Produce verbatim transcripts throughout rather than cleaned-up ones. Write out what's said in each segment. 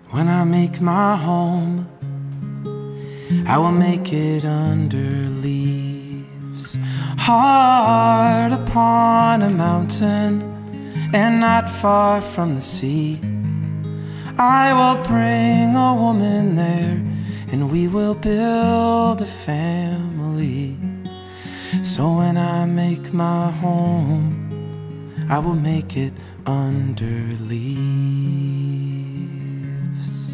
When I make my home, I will make it under leaves, hard upon a mountain and not far from the sea. I will bring a woman there, and we will build a family. So when I make my home, I will make it under leaves.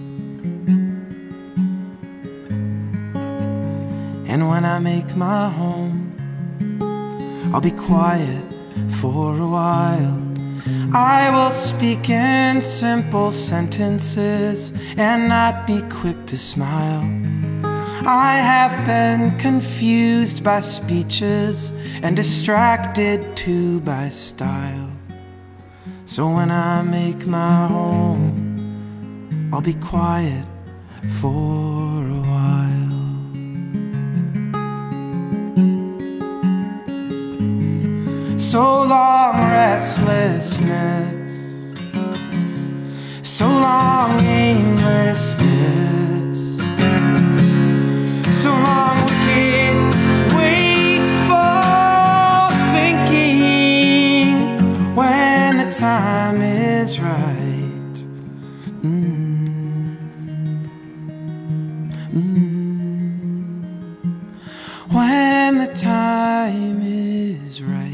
And when I make my home, I'll be quiet for a while. I will speak in simple sentences and not be quick to smile. I have been confused by speeches and distracted too by style. So when I make my home, I'll be quiet for a while. So long restlessness, so long aimlessness, so long wicked, wasteful thinking. When the time is right, mm, mm, when the time is right,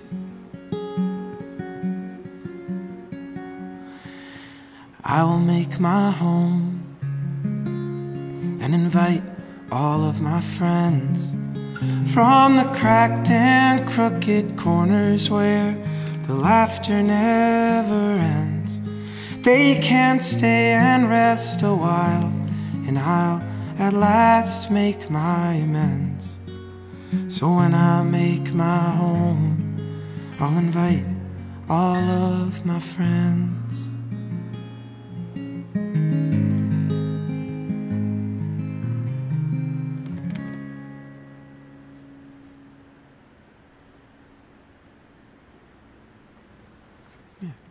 I will make my home and invite all of my friends from the cracked and crooked corners where the laughter never ends. They can stay and rest a while, and I'll at last make my amends. So when I make my home, I'll invite all of my friends. Yeah.